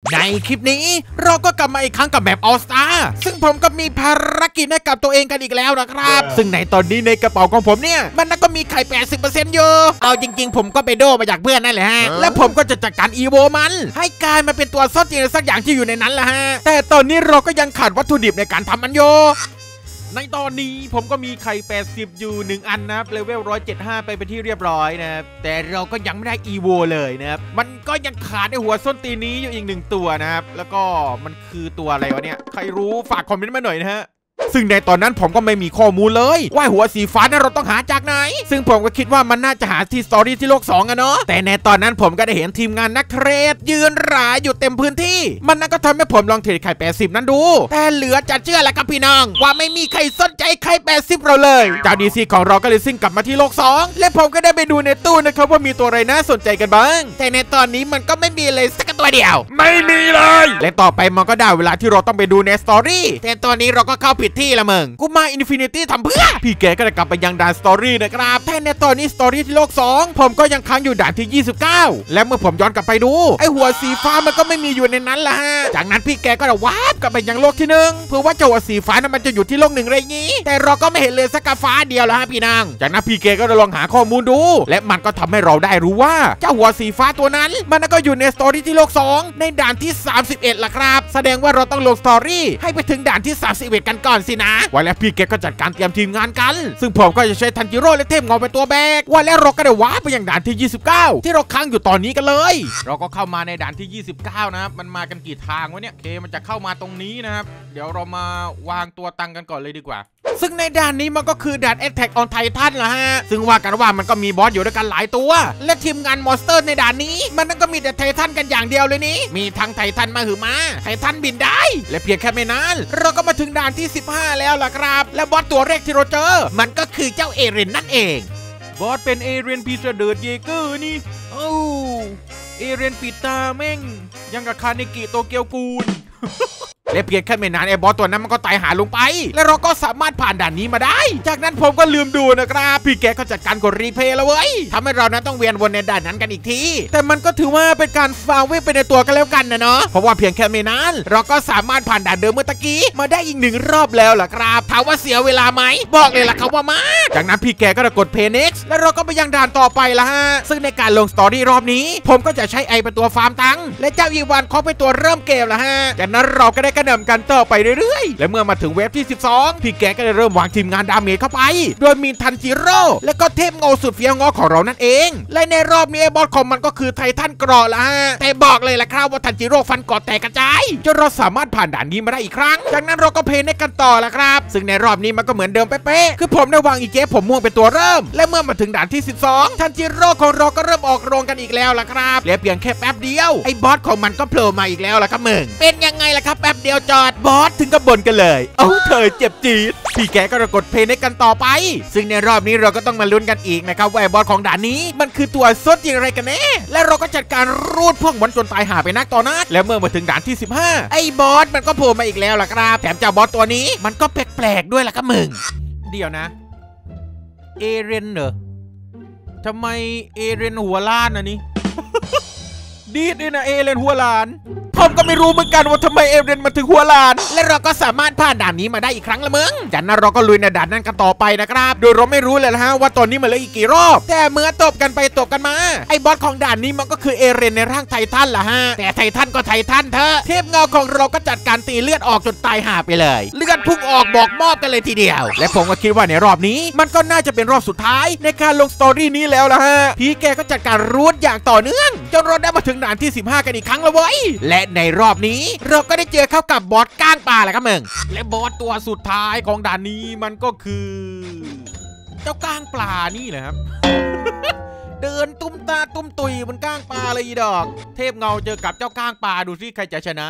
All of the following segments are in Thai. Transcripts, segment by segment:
ในคลิปนี้เราก็กลับมาอีกครั้งกับแบบออสตาซึ่งผมก็มีภารกิจให้กับตัวเองกันอีกแล้วนะครับซึ่งในตอนนี้ในกระเป๋าของผมเนี่ยมันก็มีไข่ 80% อยู่เอาจริงๆผมก็ไปโดมาจากเพื่อนนั่นแหละฮะและผมก็จะจัดการอีโวมันให้กลายมาเป็นตัวซ่อนจริงสักอย่างที่อยู่ในนั้นแหละฮะแต่ตอนนี้เราก็ยังขาดวัตถุดิบในการทำมันอยู่ในตอนนี้ผมก็มีไข่80อยู่1อันนะครับเลเวล175ไปเป็นที่เรียบร้อยนะครับแต่เราก็ยังไม่ได้อีโวเลยนะครับมันก็ยังขาดในหัวส้นตีนนี้อยู่อีก1ตัวนะครับแล้วก็มันคือตัวอะไรวะเนี่ยใครรู้ฝากคอมเมนต์มาหน่อยนะฮะซึ่งในตอนนั้นผมก็ไม่มีข้อมูลเลยว่าหัวสีฟ้านั้นเราต้องหาจากไหนซึ่งผมก็คิดว่ามันน่าจะหาที่สตอรี่ที่โลก2อะเนาะแต่ในตอนนั้นผมก็ได้เห็นทีมงานนักเทรดยืนรายอยู่เต็มพื้นที่มันนั่นก็ทำให้ผมลองเทรดไข่80นั้นดูแต่เหลือจะเชื่อแหละครับพี่น้องว่าไม่มีใครสนใจไข่80เราเลยเจ้าดีซีของเราก็เลยซิ่งกลับมาที่โลก2และผมก็ได้ไปดูในตู้นะครับว่ามีตัวอะไรน่าสนใจกันบ้างแต่ในตอนนี้มันก็ไม่มีเลยสักตัวเดียวไม่มีเลยและต่อไปมันก็ได้เวลาที่เราต้องไปดูในสตอรี่แต่ตอนนี้เราก็เข้าผิดที่ละมึงกูมาอินฟินิตี้ทำเพื่อพี่แกก็จะกลับไปยังด่านสตอรี่นะครับแต่ในตอนนี้สตอรี่ที่โลก2ผมก็ยังค้างอยู่ด่านที่29และเมื่อผมย้อนกลับไปดูไอหัวสีฟ้ามันก็ไม่มีอยู่ในนั้นละฮะจากนั้นพี่แกก็จะวาร์ปกลับไปยังโลกที่1เพื่อว่าเจ้าหัวสีฟ้านั้นมันจะอยู่ที่โลก1อะไรงี้แต่เราก็ไม่เห็นเลยสักฟ้าเดียวละฮะพี่นางจากนั้นพี่แกก็จะลองหาข้อมูลดูและมันก็ทำให้เราได้รู้ว่าเจ้าหัวสีฟ้าตัวนั้นมันก็อยู่ในสตอรี่ที่โลก2ในด่านที่31ล่ะครับแสดงว่าเราต้องลงสตอรี่ให้ไปถึงด่านที่31กันก่อนสินะวันแล้วพี่แกก็จัดการเตรียมทีมงานกันซึ่งผมก็จะใช้ทันจิโร่และเทพเงาเป็นตัวแบกวันแล้วเราก็ได้ว้าไปยังด่านที่29ที่เราค้างอยู่ตอนนี้กันเลยเราก็เข้ามาในด่านที่29นะครับมันมากันกี่ทางวะเนี่ยเคมันจะเข้ามาตรงนี้นะครับเดี๋ยวเรามาวางตัวตังกันก่อนเลยดีกว่าซึ่งในด่านนี้มันก็คือด่าน Attack on Titan ล่ะฮะซึ่งว่ากันว่ามันก็มีบอสอยู่ด้วยกันหลายตัวและทีมงานมอนสเตอร์ในด่านนี้มันนั่นก็มีแต่ไททันกันอย่างเดียวเลยนี่มีทั้งไททันมาหือมาไททันบินได้และเพียงแค่ไม่นานเราก็มาถึงด่านที่15แล้วล่ะครับและบอสตัวแรกที่เราเจอมันก็คือเจ้าเอเรนนั่นเองบอสเป็นเอเรนพีเตอร์เดิร์ดเยเกอร์นี่โอ้เอเรนปิดตาแม่งยังกับคาเนกิโตเกียวกูลและเพียงแค่ไม่นานไอ้บอสตัวนั้นมันก็ตายหาลงไปและเราก็สามารถผ่านด่านนี้มาได้จากนั้นผมก็ลืมดูนะครับพี่แกก็จัดการกดรีเพย์แล้วเว้ยทำให้เรานั้นต้องเวียนวนในด่านนั้นกันอีกทีแต่มันก็ถือว่าเป็นการฟาวเวไปในตัวกันแล้วกันนะเนาะเพราะว่าเพียงแค่ไม่นานเราก็สามารถผ่านด่านเดิมเมื่อตะกี้มาได้อีก1รอบแล้วล่ะครับถามว่าเสียเวลาไหมบอกเลยล่ะครับว่ามากจากนั้นพี่แกก็จะกดเพย์เน็กซ์และเราก็ไปยังด่านต่อไปละฮะซึ่งในการลงสตอรี่รอบนี้ผมก็จะใช้ไอเป็นตัวฟาร์มตังและเจ้าอีวานเขาเป็นตัวเริ่มเกมละฮะจากนั้นเราก็ได้กระหน่ำกันต่อไปเรื่อยๆและเมื่อมาถึงเวฟที่12พี่แกก็ได้เริ่มวางทีมงานดาเมจเข้าไปโดยมีทันจิโร่และก็เทพเงาสุดเฟี้ยวงอของเรานั่นเองและในรอบนี้บอสของมันก็คือไททันกรอละฮะแต่บอกเลยล่ะครับว่าทันจิโร่ฟันกอดแตกกระจายจนเราสามารถผ่านด่านนี้มาได้อีกครั้งจากนั้นเราก็เพลย์ในกันต่อละครับซึ่งในรอบนี้มันก็เหมือนเดิมเป๊ะๆคือผมได้วางอีเจผมม่วงเป็นตัวเริ่มและเมื่อมาถึงด่านที่12ทันจิโร่ของเราก็เริ่มออกโรงกันอีกแล้วล่ะครับและเพียงแค่แป๊บเดียวไอ้บอสของมันก็โผล่มาอีกแล้วล่ะครับมึงเป็นยังไงล่ะครับแป๊บเดียวจอดบอสถึงกับบ่นกันเลยเธอเจ็บจี๊ดพี่แกก็กดเพลย์ในกันต่อไปซึ่งในรอบนี้เราก็ต้องมาลุ้นกันอีกนะครับว่าไอ้บอสของด่านนี้มันคือตัวซดอย่างไรกันแน่และเราก็จัดการรูดพวกมันจนตายหาไปนักต่อนักแล้วเมื่อมาถึงด่านที่15ไอ้บอสมันก็โผล่มาอีกแล้วล่ะครับแถมเจ้าบอสตัวนี้มันก็แปลกๆด้วยล่ะครับมึงเดี๋ยวนะเอเรนเหรอทำไมเอเรนหัวล้านอันนี้ ดีดเลยนะเอเรนหัวล้านผมก็ไม่รู้เหมือนกันว่าทำไมเอเรนมาถึงหัวล้านและเราก็สามารถผ่านด่านนี้มาได้อีกครั้งละมึงจากนั้นเราก็ลุยในด่านนั้นกันต่อไปนะครับโดยเราไม่รู้เลยนะฮะว่าตอนนี้มันเหลืออีกกี่รอบแต่เมื่อตบกันไปตบกันมาไอ้บอสของด่านนี้มันก็คือเอเรนในร่างไททันล่ะฮะแต่ไททันก็ไททันเถอะเทพเงาของเราก็จัดการตีเลือดออกจนตายห่าไปเลยเลือดพุ่งออกบอกมอบกันเลยทีเดียวและผมก็คิดว่าในรอบนี้มันก็น่าจะเป็นรอบสุดท้ายในการลงสตอรี่นี้แล้วล่ะฮะพี่แกก็จัดการรูดอย่างต่อเนื่องจนเราได้มาถึงด่านที่15กันอีกครั้งแล้วเว้ยและในรอบนี้เราก็ได้เจอเข้ากับบอสก้างปลาแหละครับมึงและบอสตัวสุดท้ายของด่านนี้มันก็คือเจ้าก้างปลานี่แหละครับ เดินตุ้มตาตุ้มตุยบนก้างปลาเลยอีดอกเทพเงาเจอกับเจ้าก้างปลาดูสิใครจะชนะไท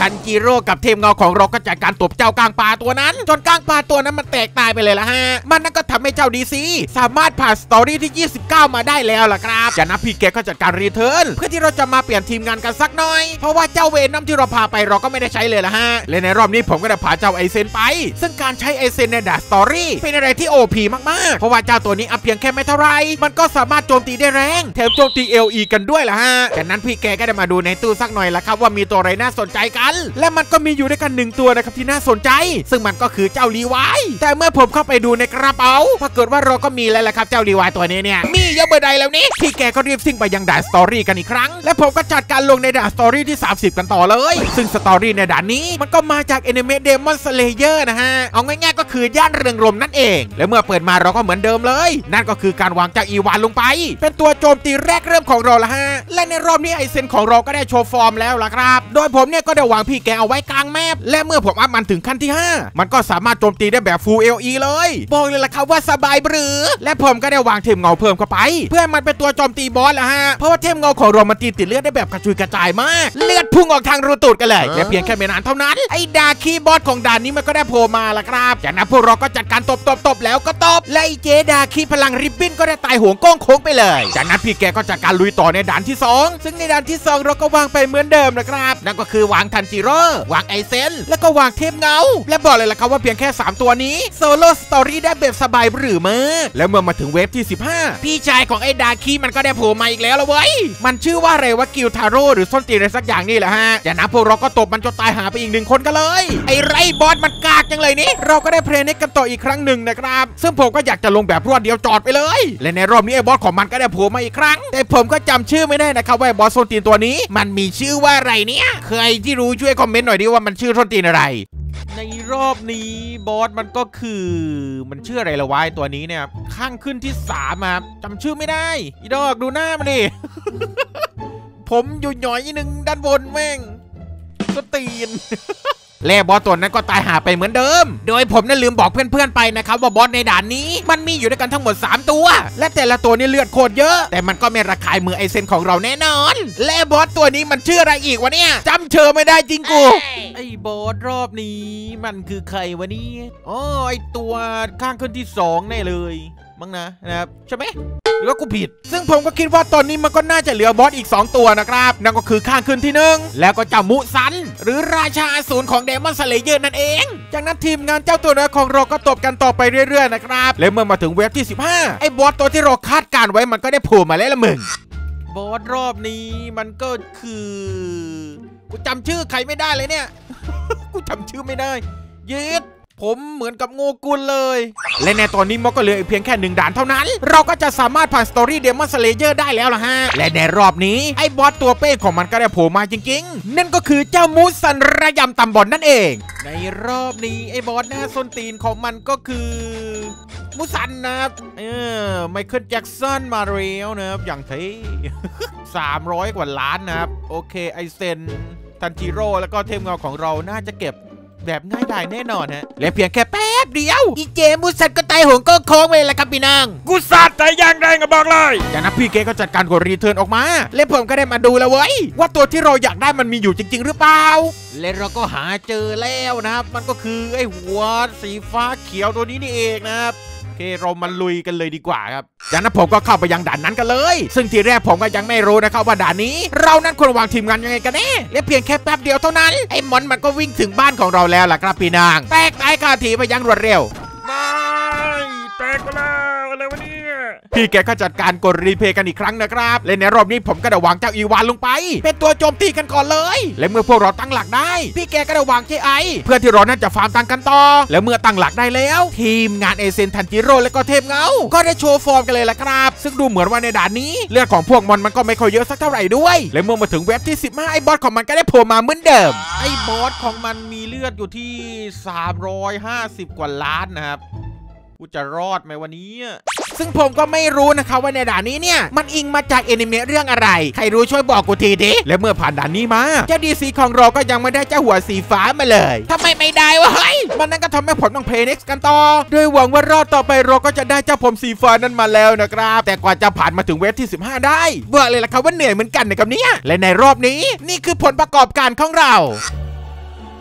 ทันจิโร่กับเทพเงาของเราก็จัดการตบเจ้ากางปลาตัวนั้นจนกางปลาตัวนั้นมันแตกตายไปเลยละฮะมันนั่นก็ทำให้เจ้าดีซีสามารถผ่านสตอรี่ที่29มาได้แล้วล่ะครับจากนั้นพี่แกก็จัดการรีเทิร์นเพื่อที่เราจะมาเปลี่ยนทีมงานกันสักหน่อยเพราะว่าเจ้าเวนน้ำที่เราพาไปเราก็ไม่ได้ใช้เลยละฮะและในรอบนี้ผมก็ได้พาเจ้าไอเซนไปซึ่งการใช้ไอเซนในด่านสตอรี่เป็นอะไรที่ OP มากๆเพราะว่าเจ้าตัวนี้อัพเพียงแค่ไม่เท่าไรมันก็สามารถโจมตีได้แรงแถมโจมตี LE กันด้วยล่ะฮะจากนั้นพี่แกก็ได้มาดูในตู้สักหน่อยละครับว่ามีตัวอะไรน่าสนใจกันและมันก็มีอยู่ด้วยกัน1ตัวนะครับที่น่าสนใจซึ่งมันก็คือเจ้ารีไวแต่เมื่อผมเข้าไปดูในกระเป๋าปรากฏว่าเราก็มีแล้วแหละครับเจ้ารีไวตัวนี้เนี่ยมีเยอะเบอร์ใดแล้วนี่พี่แกก็รีบซิ่งไปยังด่านสตอรี่กันอีกครั้งและผมก็จัดการลงในด่านสตอรี่ที่30กันต่อเลยซึ่งสตอรี่ในด่านนี้มันก็มาจากแอนิเมะเดมอนสเลเยอร์นะฮะเอาง่ายๆก็คือย่านเรืองรมนั่นเองและเมื่อเปิดมาเราก็เหมือนเดิมเลยนั่นก็คือการวางจากอีวานลงไปเป็นตัวโจมตีแรกเริ่มของเราละฮะและในรอบนี้ไอเซนของเราก็ได้โชว์ฟอร์มแล้วล่ะครับโดยผมเนี่ยก็ได้วางพี่แกเอาไว้กลางแมปและเมื่อผมอัพมันถึงขั้นที่5มันก็สามารถโจมตีได้แบบ Full LE เลยบอกเลยล่ะครับว่าสบายหรือและผมก็ได้วางเทมเงาเพิ่มเข้าไปเพื่อมันเป็นตัวโจมตีบอสละฮะเพราะว่าเทมเงาของเรามันตีติดเลือดได้แบบกระจุยกระจายมากเลือดพุ่งออกทางรูตูดกันเลยและเพียงแค่ไม่นานเท่านั้นไอ้ดาคีบอสของด่านนี้มันก็ได้โผล่มาละครับจากนั้นพวกเราก็จัดการตบแล้วก็ตบและไอ้เจดาคีพลังริบบิ้นก็ได้ตายห่วงก้องโค้งไปเลยจากนั้นพี่แกก็จัดการลุยต่อในด่านที่2ซึ่งในด่านที่2เราก็วางไปเหมือนเดิมนะครับนั่นก็คือวางทันจิโร่วางไอเซนแล้วก็วางเทพเงาและบอกเลยล่ะครับว่าเพียงแค่3ตัวนี้โซโล่สตอรี่ได้แบบสบายหรือมากแล้วเมื่อมาถึงเวฟที่15พี่ชายของไอ้ดาคีมันก็ได้โผล่มาอีกแล้วละเว้ยมันชื่อว่าอะไรว่ากิลทาโร่หรือส้นตีนอะไรสักอย่างนี่แหละฮะจากนั้นพวกเราก็ตบมันจนตายหาไปอีก1คนกันเลยไอ้ไรบอสมันกากจังเลยนี่เราก็ได้เพลย์เน็กกันต่ออีกครั้งหนึ่งนะครับซึ่งผมก็อยากจะลงแบบรวดเดียวจอดไปเลยและในรอบนี้ไอ้บอสของมันก็ได้โผล่มาอีกครั้งแต่ผมก็จำชื่อไม่ได้นะครับว่าบอสส้นตีนตัวนี้มันมีชื่อว่าอะไรเนี่ยใครที่รู้ช่วยคอมเมนต์หน่อยดิว่ามันชื่อส้นตีนอะไรในรอบนี้บอสมันก็คือมันชื่ออะไรละวะตัวนี้เนี่ยข้างขึ้นที่3ครับจำชื่อไม่ได้อีดอกดูหน้ามันดิ ผมอยู่หน่อยหนึ่งด้านบนแม่งส้นตีน และบอสตัวนั้นก็ตายหาไปเหมือนเดิมโดยผมนั้นลืมบอกเพื่อนๆไปนะครับว่าบอสในด่านนี้มันมีอยู่ด้วยกันทั้งหมด3ตัวและแต่ละตัวนี่เลือดโคตรเยอะแต่มันก็ไม่ระคายมือไอเซนของเราแน่นอนและบอสตัวนี้มันชื่ออะไรอีกวะเนี่ยจำเชื่อไม่ได้จริงกูไอ้บอสรอบนี้มันคือใครวะเนี่ยอ๋อไอตัวข้างขึ้นที่2แน่เลยมั้งนะครับใช่ไหมหรือว่ากูผิดซึ่งผมก็คิดว่าตอนนี้มันก็น่าจะเหลือบอสอีก2ตัวนะครับนั่นก็คือข้างขึ้นที่1แล้วก็เจ้ามุซันหรือราชาอสูรของเดมอนสเลเยอร์นั่นเองจากนั้นทีมงานเจ้าตัวน้อยของเราก็ตบกันต่อไปเรื่อยๆนะครับและเมื่อมาถึงเวฟที่15ไอ้บอสตัวที่เราคาดการไว้มันก็ได้โผล่มาแล้วละมึงบอสรอบนี้มันก็คือกูจำชื่อใครไม่ได้เลยเนี่ย กูจำชื่อไม่ได้เย็ดผมเหมือนกับโงกุลเลยและในตอนนี้มันก็เหลืออีกเพียงแค่1ด่านเท่านั้นเราก็จะสามารถผ่านสตอรี่เดมอนสเลเยอร์ได้แล้วล่ะฮะและในรอบนี้ไอ้บอสตัวเป้ของมันก็ได้โผล่มาจริงๆนั่นก็คือเจ้ามูสันระยำตำบอลนั่นเองในรอบนี้ไอ้บอสหน้าส้นตีนของมันก็คือมูสันนะครับไมเคิลแจ็คสันมาเรียวนะครับอย่างเท่300 กว่าล้านนะครับโอเคไอเซนทันจิโร่แล้วก็เทมเงาของเราน่าจะเก็บแบบง่ายดายแน่นอนฮะและเพียงแค่แป๊บเดียวอีเจมูสันก็ตายห่วงก็โค้งไปแล้วครับพี่นางกูสาดใจย่างแรงก็บอกเลยจากนั้นพี่เกก็จัดการกดรีเทิร์นออกมาและผมก็ได้มาดูแล้วเว้ยว่าตัวที่เราอยากได้มันมีอยู่จริงๆหรือเปล่าและเราก็หาเจอแล้วนะครับมันก็คือไอ้หัวสีฟ้าเขียวตัวนี้นี่เองนะครับโอเคเรามาลุยกันเลยดีกว่าครับจากนั้นผมก็เข้าไปยังด่านนั้นกันเลยซึ่งทีแรกผมก็ยังไม่รู้นะครับว่าด่านนี้เรานั้นควรวางทีมงานยังไงกันแน่และเพียงแค่แป๊บเดียวเท่านั้นไอ้มอนมันก็วิ่งถึงบ้านของเราแล้วล่ะครับพี่นางแตกตายคาทีไปยังรวดเร็วไม่แตกไปแล้วอะไรวะเนี่ยพี่แกก็จัดการกดรีเพย์กันอีกครั้งนะครับและในรอบนี้ผมก็ได้วางเจ้าอีวานลงไปเป็นตัวโจมตีกันก่อนเลยและเมื่อพวกเราตั้งหลักได้พี่แกก็ได้วางKIเพื่อที่เรานั้นจะฟาร์มตังกันต่อและเมื่อตั้งหลักได้แล้วทีมงานเอเซนทันจิโร่และก็เทพเงาก็ได้โชว์ฟอร์มกันเลยล่ะครับซึ่งดูเหมือนว่าในด่านนี้เลือดของพวกมันก็ไม่ค่อยเยอะสักเท่าไหร่ด้วยและเมื่อมาถึงเว็บที่15ไอ้บอสของมันก็ได้โผล่มาเหมือนเดิมไอ้บอสของมันมีเลือดอยู่ที่350 กว่าล้านนะครับกูจะรอดไหมวันนี้ซึ่งผมก็ไม่รู้นะครับว่าในด่านนี้เนี่ยมันอิงมาจากแอนิเมะเรื่องอะไรใครรู้ช่วยบอกกูทีดิและเมื่อผ่านด่านนี้มาเจ้าดีซีของเราก็ยังไม่ได้เจ้าหัวสีฟ้ามาเลยทำไมไม่ได้วะเฮ้ยมันนั่นก็ทำให้ผมต้องเพลย์เน็กซ์กันต่อโดยหวังว่ารอบต่อไปเราก็จะได้เจ้าผมสีฟ้านั้นมาแล้วนะครับแต่กว่าจะผ่านมาถึงเวฟที่15ได้บอกเลยล่ะครับว่าเหนื่อยเหมือนกันนะครับเนี่ยและในรอบนี้นี่คือผลประกอบการของเรา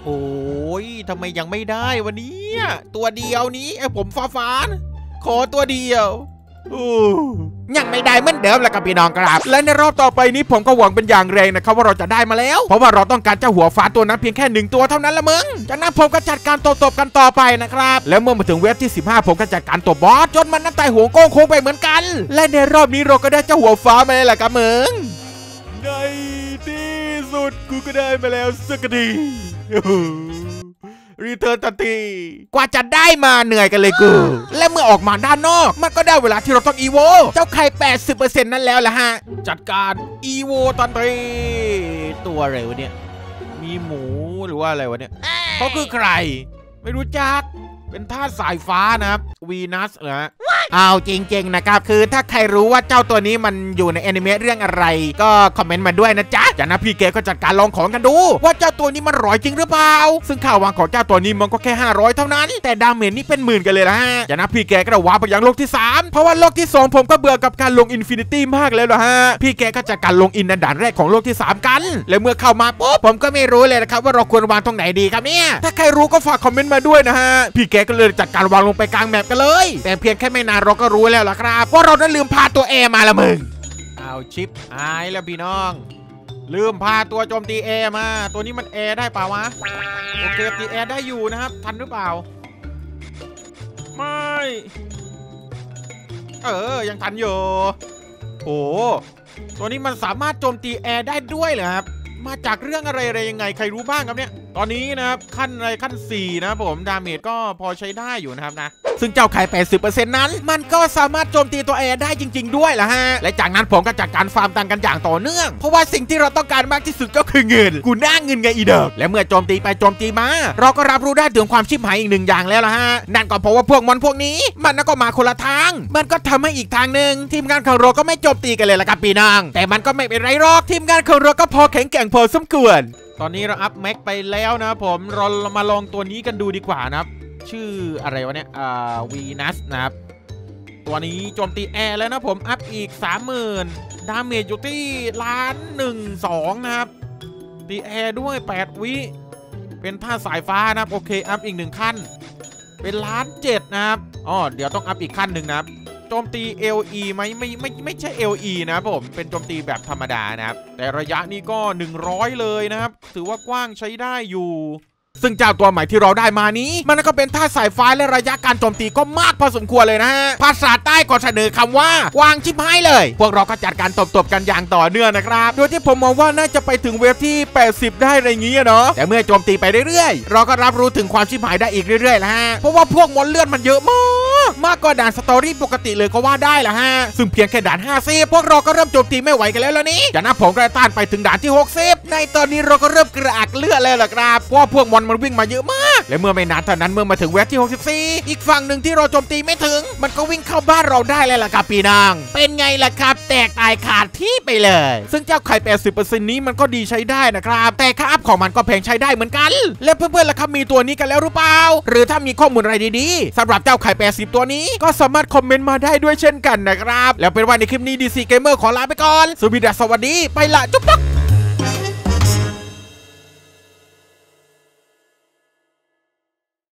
โอ้ยทำไมยังไม่ได้วันนี้ตัวเดียวนี้ผมฟ้าขอตัวเดียวยังไม่ได้เหมือนเดิมแล้วกับพี่น้องครับและในรอบต่อไปนี้ผมก็หวังเป็นอย่างแรงนะครับว่าเราจะได้มาแล้วเพราะว่าเราต้องการเจ้าหัวฟ้าตัวนั้นเพียงแค่1ตัวเท่านั้นละมึงจากนั้นผมก็จัดการตบกันต่อไปนะครับแล้วเมื่อมาถึงเวฟที่15ผมก็จัดการตบบอสจนมันน้ำตายหัวโก้งโค้งไปเหมือนกันและในรอบนี้เราก็ได้เจ้าหัวฟ้ามาแล้วล่ะครับมึงในที่สุดกูก็ได้มาแล้วสักทีรีเทิร์นทันทีกว่าจะได้มาเหนื่อยกันเลยกูและเมื่อออกมาด้านนอกมันก็ได้เวลาที่เราต้องอีโวเจ้าไข่ 80% นั่นแล้วแหละฮะจัดการอีโวทันทีตัวอะไรวะเนี่ยมีหมูหรือว่าอะไรวะเนี่ยเขาคือใครไม่รู้จักเป็นธาตุสายฟ้านะครับวีนัสเหรอเอาจริงๆนะครับคือถ้าใครรู้ว่าเจ้าตัวนี้มันอยู่ในแอนิเมะเรื่องอะไรก็คอมเมนต์มาด้วยนะจ๊ะจากนั้นพี่เกก็จัดการลองของกันดูว่าเจ้าตัวนี้มันร่อยจริงหรือเปล่าซึ่งข่าววางของเจ้าตัวนี้มันก็แค่500เท่านั้นแต่ดาเมจนี่เป็นหมื่นกันเลยนะฮะจากนั้นพี่เกก็ว้าไปยังโลกที่3เพราะว่าโลกที่2ผมก็เบื่อกับการลงอินฟินิตี้มากแล้วนะฮะพี่เกก็จัดการลงอินด่านแรกของโลกที่3กันและเมื่อเข้ามาปุ๊บผมก็ไม่รู้เลยนะครับว่าเราควรวางตรงไหนดีครับเนี่ยถ้าใครรู้ก็ฝากคอมเมนต์มาด้วยนะฮะพี่เกก็เลยจัดการวางลงไปกลางแมปกันเลยแต่เพียงแค่ไม่นานเราก็รู้แล้วล่ะครับว่าเราได้ลืมพาตัวแอร์มาละมึงเอาชิปหายแล้วพี่น้องลืมพาตัวโจมตีแอร์มาตัวนี้มันแอร์ได้เปล่าวะโอเคตีแอร์ได้อยู่นะครับทันหรือเปล่าไม่ยังทันอยู่โอ้ตัวนี้มันสามารถโจมตีแอร์ได้ด้วยเหรอครับมาจากเรื่องอะไรยังไงใครรู้บ้างครับเนี่ยตอนนี้นะครับขั้นอะไรขั้น4นะผมดาเมจก็พอใช้ได้อยู่นะครับนะซึ่งเจ้าไข่ 80% นั้นมันก็สามารถโจมตีตัวแอร์ได้จริงๆด้วยล่ะฮะและจากนั้นผมก็จัดการฟาร์มตังกันอย่างต่อเนื่องเพราะว่าสิ่งที่เราต้องการมากที่สุดก็คือเงินกูน่าเงินไงอีเดิมและเมื่อโจมตีไปโจมตีมาเราก็รับรู้ได้ถึงความชิบหายอีก1อย่างแล้วล่ะฮะนั่นก็เพราะว่าพวกมอนพวกนี้มันก็มาคนละทางมันก็ทำให้อีกทางหนึ่งทีมงานของเราก็ไม่โจมตีกันเลยล่ะครับพี่น้องแต่มันก็ไม่เป็นไรหรอกทีมงานของเราก็พอแข็งแกร่งพอสมควรตอนนี้เราอัพแม็กไปแล้วนะผมเรามาลองตัวนี้กันดูดีกว่านะครับชื่ออะไรวะเนี่ยวีนัสนะครับตัวนี้โจมตีแอร์แล้วนะผมอัพอีก 30,000 ดาเมจอยู่ที่1,200,000นะครับตีแอร์ด้วย8 วิเป็นท่าสายฟ้านะครับโอเคอัพอีก1ขั้นเป็น1,700,000นะครับเดี๋ยวต้องอัพอีกขั้นหนึ่งนะครับโจมตี LE ไหมไม่ใช่ LE นะครับผมเป็นโจมตีแบบธรรมดานะครับแต่ระยะนี้ก็100เลยนะครับถือว่ากว้างใช้ได้อยู่ซึ่งเจ้าตัวใหม่ที่เราได้มานี้มันก็เป็นท่าสายฟ้าและระยะการโจมตีก็มากพอสมควรเลยนะฮะภาษาใต้ก็เสนอคำว่าวางชิบหายเลยพวกเราก็จัดการตบกันอย่างต่อเนื่องนะครับโดยที่ผมมองว่าน่าจะไปถึงเวฟที่80ได้อะไรอย่างเงี้ยเนาะแต่เมื่อโจมตีไปเรื่อยๆเราก็รับรู้ถึงความชิบหายได้อีกเรื่อยๆแล้วฮะเพราะว่าพวกมอนเลือดมันเยอะมากกว่าด่านสตอรี่ปกติเลยก็ว่าได้ละฮะซึ่งเพียงแค่ด่าน50พวกเราก็เริ่มโจมตีไม่ไหวกันแล้วล่ะนี่จากนั้นผมก็ต้านไปถึงด่านที่60ในตอนนี้เราก็เริ่มกระอักเลือดแล้วล่ะครับเพราะพวกมอนมันวิ่งมาเยอะมากและเมื่อไม่นานเท่านั้นเมื่อมาถึงเวฟที่64อีกฝั่งหนึ่งที่เราโจมตีไม่ถึงมันก็วิ่งเข้าบ้านเราได้แล้วล่ะครับพี่นางเป็นไงล่ะครับแตกตายขาดที่ไปเลยซึ่งเจ้าไข่ 80% นี้มันก็ดีใช้ได้นะครับแต่ค่าอัพของมันก็แพงใช้ได้เหมือนกันและเพื่อนๆล่ะครับมีตัวนี้กันแล้วหรือเปล่าหรือถ้ามีข้อมูลอะไรดีๆสำหรับเจ้าไข่ 80 ตัวนี้ก็สามารถคอมเมนต์มาได้ด้วยเช่นกันนะครับแล้วเป็นว่าในคลิปนี้ DC Gamer ขอลาไปก่อนสวัสดีไปละจุ๊บ